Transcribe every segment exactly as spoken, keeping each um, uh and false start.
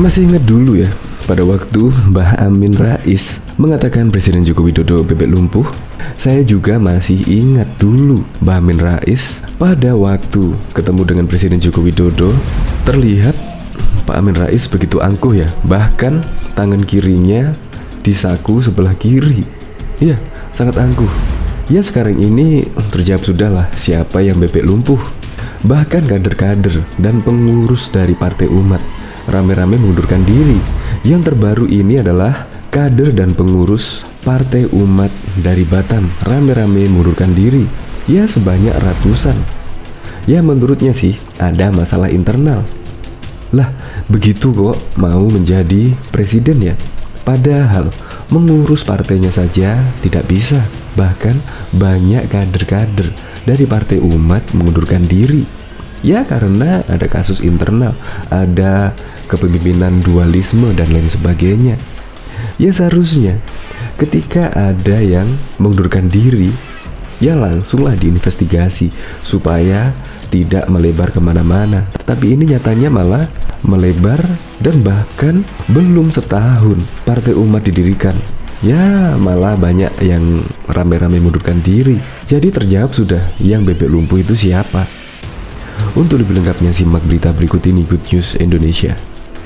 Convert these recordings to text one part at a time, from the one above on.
Masih ingat dulu ya, pada waktu Mbah Amin Rais mengatakan Presiden Joko Widodo bebek lumpuh? Saya juga masih ingat dulu Mbah Amin Rais pada waktu ketemu dengan Presiden Joko Widodo. Terlihat Pak Amin Rais begitu angkuh ya, bahkan tangan kirinya di saku sebelah kiri. Ya, sangat angkuh. Ya, sekarang ini terjawab sudahlah siapa yang bebek lumpuh. Bahkan kader-kader dan pengurus dari Partai Umat rame-rame mengundurkan diri. Yang terbaru ini adalah kader dan pengurus Partai Umat dari Batam rame-rame mengundurkan diri. Ya, sebanyak ratusan. Ya, menurutnya sih ada masalah internal. Lah, begitu kok mau menjadi presiden ya. Padahal mengurus partainya saja tidak bisa. Bahkan banyak kader-kader dari Partai Umat mengundurkan diri. Ya, karena ada kasus internal, ada kepemimpinan dualisme dan lain sebagainya. Ya, seharusnya ketika ada yang mengundurkan diri, ya langsunglah diinvestigasi supaya tidak melebar kemana-mana. Tapi ini nyatanya malah melebar, dan bahkan belum setahun Partai Umat didirikan, ya malah banyak yang rame-rame mengundurkan diri. Jadi terjawab sudah, yang bebek lumpuh itu siapa? Untuk lebih lengkapnya simak berita berikut ini, Good News Indonesia.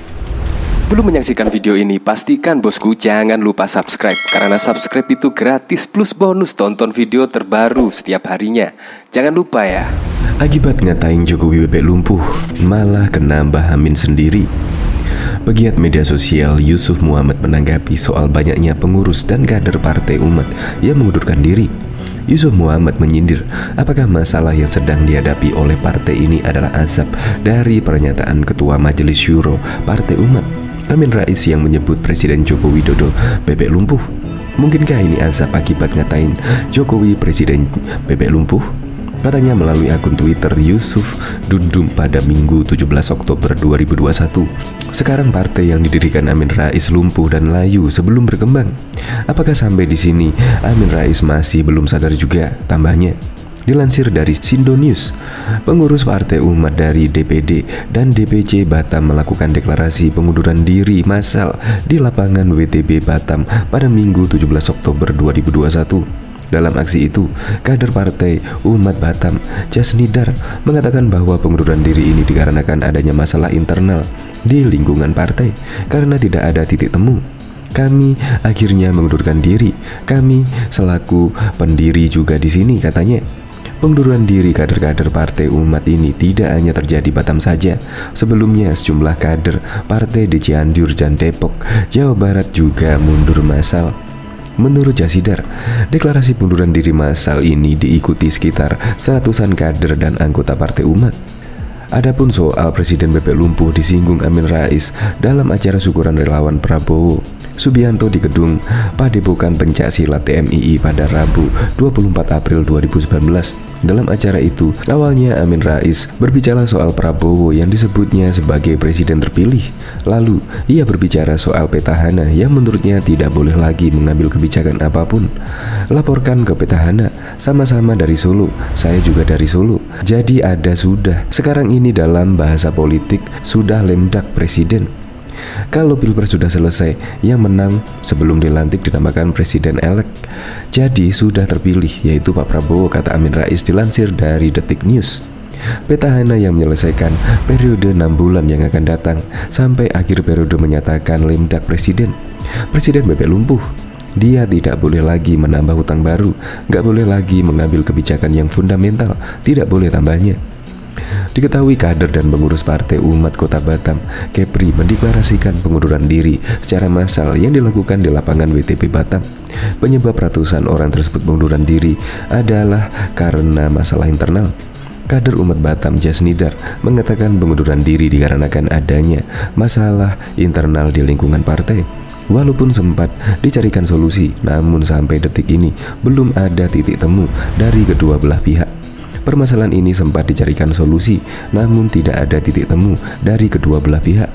Belum menyaksikan video ini, pastikan bosku jangan lupa subscribe, karena subscribe itu gratis plus bonus tonton video terbaru setiap harinya. Jangan lupa ya. Akibat ngatain Jokowi bebek lumpuh, malah kena Mbah Amin sendiri. Pegiat media sosial Yusuf Muhammad menanggapi soal banyaknya pengurus dan kader Partai Umat yang mengundurkan diri. Yusuf Muhammad menyindir, apakah masalah yang sedang dihadapi oleh partai ini adalah azab dari pernyataan Ketua Majelis Syuro Partai Umat, Amin Rais, yang menyebut Presiden Joko Widodo bebek lumpuh. Mungkinkah ini azab akibat ngatain Jokowi Presiden bebek lumpuh? Katanya melalui akun Twitter Yusuf Dundum pada Minggu tujuh belas Oktober dua ribu dua puluh satu. Sekarang partai yang didirikan Amin Rais lumpuh dan layu sebelum berkembang. Apakah sampai di sini Amin Rais masih belum sadar juga? Tambahnya, dilansir dari Sindo News, pengurus Partai Umat dari D P D dan D P C Batam melakukan deklarasi pengunduran diri massal di lapangan W T B Batam pada Minggu tujuh belas Oktober dua ribu dua puluh satu. Dalam aksi itu, kader Partai Umat Batam, Jasnidar, mengatakan bahwa pengunduran diri ini dikarenakan adanya masalah internal di lingkungan partai karena tidak ada titik temu. Kami akhirnya mengundurkan diri. Kami selaku pendiri juga di sini, katanya. Pengunduran diri kader-kader Partai Umat ini tidak hanya terjadi Batam saja. Sebelumnya sejumlah kader partai di Cianjur dan Depok, Jawa Barat juga mundur massal. Menurut Jasnidar, deklarasi pengunduran diri massal ini diikuti sekitar seratusan kader dan anggota Partai Umat. Adapun soal Presiden bebek lumpuh disinggung Amin Rais dalam acara syukuran relawan Prabowo Subianto di gedung Padepokan Pencaksilat T M I I pada Rabu dua puluh empat April dua ribu sembilan belas. Dalam acara itu, awalnya Amin Rais berbicara soal Prabowo yang disebutnya sebagai presiden terpilih. Lalu, ia berbicara soal petahana yang menurutnya tidak boleh lagi mengambil kebijakan apapun. Laporkan ke petahana, sama-sama dari Solo, saya juga dari Solo. Jadi ada sudah. Sekarang ini dalam bahasa politik sudah lemdak presiden. Kalau pilpres sudah selesai, yang menang sebelum dilantik dinamakan presiden elek. Jadi sudah terpilih, yaitu Pak Prabowo, kata Amin Rais dilansir dari Detik News. Petahana yang menyelesaikan periode enam bulan yang akan datang sampai akhir periode menyatakan lemdak presiden. Presiden bebek lumpuh. Dia tidak boleh lagi menambah hutang baru, nggak boleh lagi mengambil kebijakan yang fundamental, tidak boleh tambahnya. Diketahui kader dan pengurus Partai Umat Kota Batam, Kepri, mendeklarasikan pengunduran diri secara massal yang dilakukan di lapangan W T B Batam. Penyebab ratusan orang tersebut pengunduran diri adalah karena masalah internal. Kader Umat Batam, Jasnidar, mengatakan pengunduran diri dikarenakan adanya masalah internal di lingkungan partai. Walaupun sempat dicarikan solusi, namun sampai detik ini belum ada titik temu dari kedua belah pihak. Permasalahan ini sempat dicarikan solusi, namun tidak ada titik temu dari kedua belah pihak.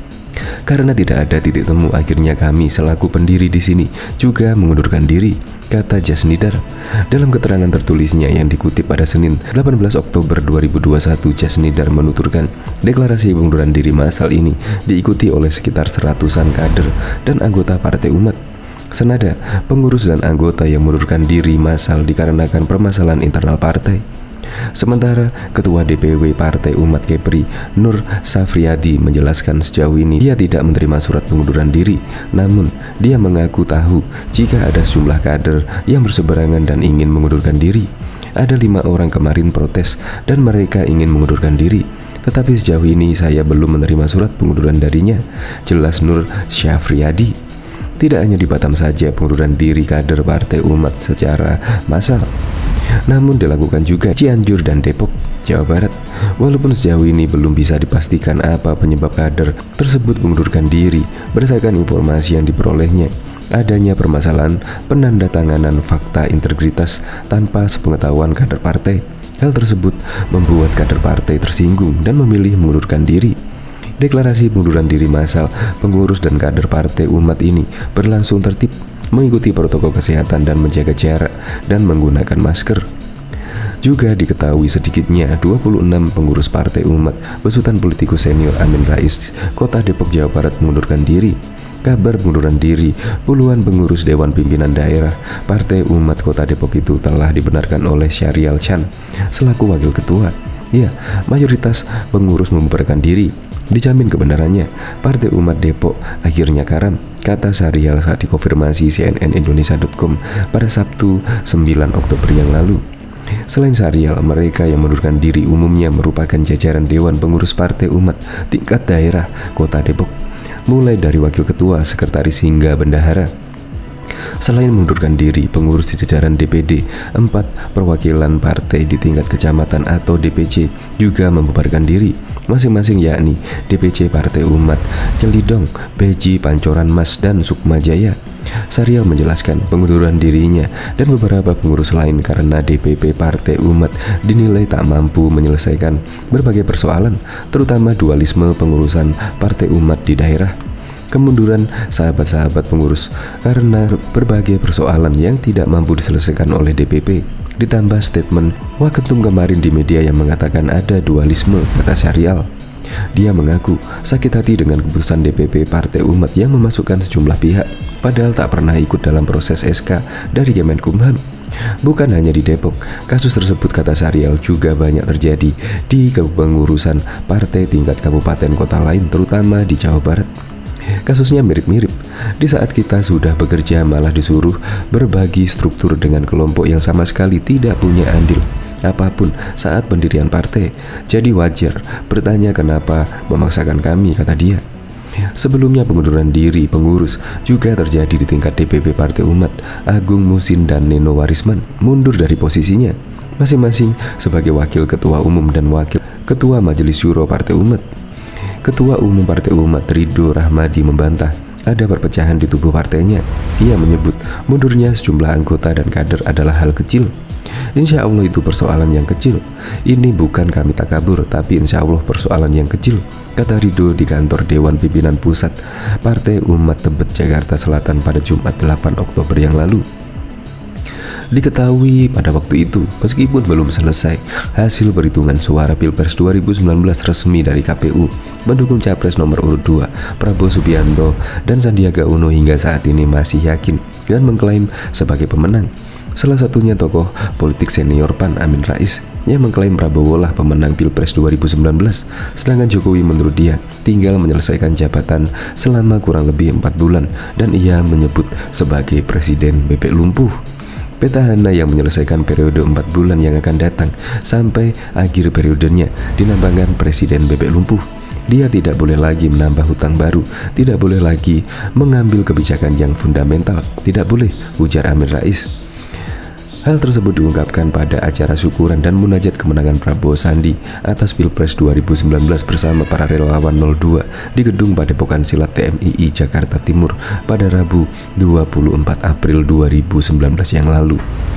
Karena tidak ada titik temu, akhirnya kami selaku pendiri di sini juga mengundurkan diri. kata Jasnidar. Dalam keterangan tertulisnya yang dikutip pada Senin delapan belas Oktober dua ribu dua puluh satu, Jasnidar menuturkan deklarasi pengunduran diri massal ini diikuti oleh sekitar seratusan kader dan anggota Partai Umat. Senada, pengurus dan anggota yang mengundurkan diri massal dikarenakan permasalahan internal partai. Sementara Ketua D P W Partai Umat Kepri, Nur Safriadi, menjelaskan sejauh ini dia tidak menerima surat pengunduran diri. Namun, dia mengaku tahu jika ada sejumlah kader yang berseberangan dan ingin mengundurkan diri. Ada lima orang kemarin protes dan mereka ingin mengundurkan diri. Tetapi sejauh ini saya belum menerima surat pengunduran darinya, jelas Nur Safriadi. Tidak hanya di Batam saja pengunduran diri kader Partai Umat secara massal, namun dilakukan juga Cianjur dan Depok, Jawa Barat. Walaupun sejauh ini belum bisa dipastikan apa penyebab kader tersebut mengundurkan diri, berdasarkan informasi yang diperolehnya, adanya permasalahan penandatanganan fakta integritas tanpa sepengetahuan kader partai. Hal tersebut membuat kader partai tersinggung dan memilih mengundurkan diri. Deklarasi pengunduran diri massal pengurus dan kader Partai Umat ini berlangsung tertib, mengikuti protokol kesehatan dan menjaga jarak dan menggunakan masker. Juga diketahui sedikitnya dua puluh enam pengurus Partai Umat besutan politikus senior Amin Rais Kota Depok, Jawa Barat mengundurkan diri. Kabar pengunduran diri puluhan pengurus Dewan Pimpinan Daerah Partai Umat Kota Depok itu telah dibenarkan oleh Syahrial Chan selaku wakil ketua. Ya, mayoritas pengurus membubarkan diri. Dijamin kebenarannya, Partai Umat Depok akhirnya karam, kata Syahrial saat dikonfirmasi C N N Indonesia titik com pada Sabtu sembilan Oktober yang lalu. Selain Syahrial, mereka yang mengundurkan diri umumnya merupakan jajaran Dewan Pengurus Partai Umat tingkat daerah Kota Depok, mulai dari wakil ketua, sekretaris hingga bendahara. Selain mengundurkan diri, pengurus di jajaran D P D, empat perwakilan partai di tingkat kecamatan atau D P C juga membubarkan diri masing-masing, yakni D P C Partai Umat Celidong, Beji, Pancoran Mas, dan Sukma Jaya. Syahrial menjelaskan pengunduran dirinya dan beberapa pengurus lain karena D P P Partai Umat dinilai tak mampu menyelesaikan berbagai persoalan, terutama dualisme pengurusan Partai Umat di daerah. Kemunduran sahabat-sahabat pengurus karena berbagai persoalan yang tidak mampu diselesaikan oleh D P P, ditambah statement Waketum kemarin di media yang mengatakan ada dualisme, kata Syahrial. Dia mengaku sakit hati dengan keputusan D P P Partai Umat yang memasukkan sejumlah pihak, padahal tak pernah ikut dalam proses S K dari Kemenkumham. Bukan hanya di Depok, kasus tersebut, kata Syahrial, juga banyak terjadi di kepengurusan partai tingkat kabupaten kota lain, terutama di Jawa Barat. Kasusnya mirip-mirip. Di saat kita sudah bekerja malah disuruh berbagi struktur dengan kelompok yang sama sekali tidak punya andil apapun saat pendirian partai. Jadi wajar bertanya kenapa memaksakan kami, kata dia. Sebelumnya pengunduran diri pengurus juga terjadi di tingkat D P P Partai Umat. Agung Musin dan Neno Warisman mundur dari posisinya masing-masing sebagai wakil ketua umum dan wakil ketua Majelis Syuro Partai Umat. Ketua Umum Partai Umat Ridho Rahmadi membantah ada perpecahan di tubuh partainya. Ia menyebut mundurnya sejumlah anggota dan kader adalah hal kecil. Insya Allah itu persoalan yang kecil. Ini bukan kami takabur, tapi insya Allah persoalan yang kecil, kata Ridho di kantor Dewan Pimpinan Pusat Partai Umat Tebet, Jakarta Selatan pada Jumat delapan Oktober yang lalu. Diketahui pada waktu itu, meskipun belum selesai, hasil perhitungan suara Pilpres dua ribu sembilan belas resmi dari K P U mendukung Capres nomor urut dua Prabowo Subianto dan Sandiaga Uno hingga saat ini masih yakin dan mengklaim sebagai pemenang. Salah satunya tokoh politik senior P A N Amin Rais yang mengklaim Prabowo lah pemenang Pilpres dua ribu sembilan belas, sedangkan Jokowi menurut dia tinggal menyelesaikan jabatan selama kurang lebih empat bulan dan ia menyebut sebagai Presiden bebek lumpuh. Petahana yang menyelesaikan periode empat bulan yang akan datang sampai akhir periodenya dinamakan Presiden bebek lumpuh. Dia tidak boleh lagi menambah hutang baru, tidak boleh lagi mengambil kebijakan yang fundamental, tidak boleh, ujar Amin Rais. Hal tersebut diungkapkan pada acara syukuran dan munajat kemenangan Prabowo Sandi atas Pilpres dua ribu sembilan belas bersama para relawan nol dua di Gedung Padepokan Silat T M I I Jakarta Timur pada Rabu dua puluh empat April dua ribu sembilan belas yang lalu.